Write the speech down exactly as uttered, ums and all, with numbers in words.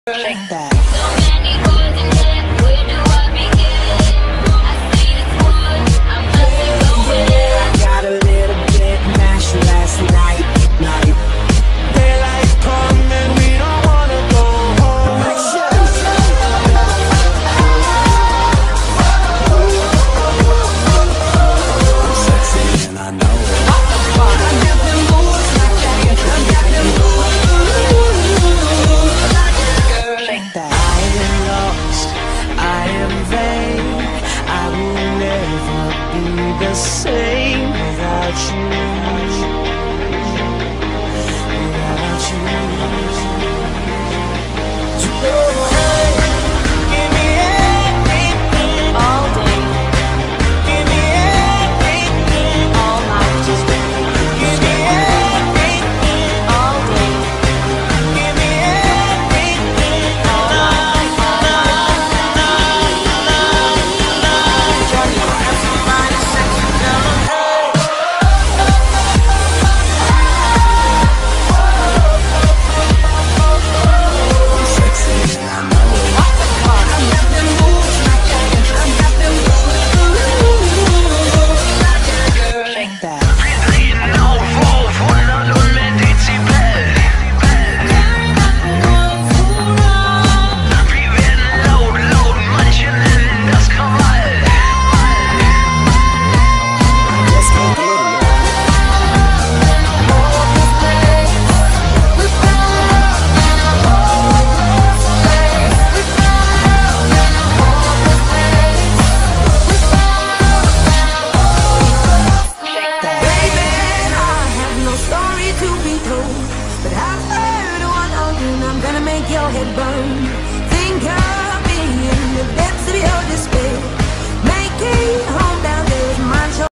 Shake that. The same without you, without you. Hey, give me everything all day. Give me everything all night. Just give me everything all day. Give me everything all night. But I've heard one of you, I'm gonna make your head burn.